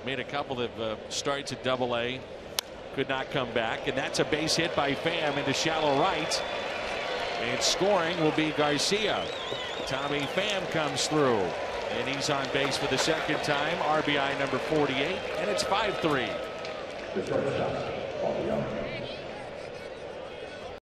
made a couple of starts at Double-A. Could not come back, and that's a base hit by Pham into shallow right. And scoring will be Garcia. Tommy Pham comes through, and he's on base for the second time. RBI number 48, and it's 5-3.